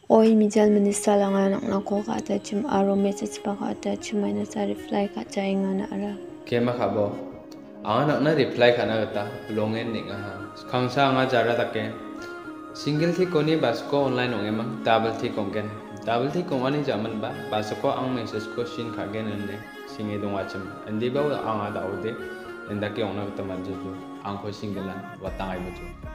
Oi mijal minister langan nako ka ata chim aro message pa ka ata chimaina sa reply ka cha ingana ara. Kema khabo. Anak na reply kana kata longen ning ha. Khangsa nga jara take. Single thi koni basko online ong emang double thi kongen. Double thi kongani jaman ba basko ang message ko shin khagen ande. Singe dong wachim. Andi ba ang ada ode. Endake ong na kata manjuju. Ang ko singlean watangai buju.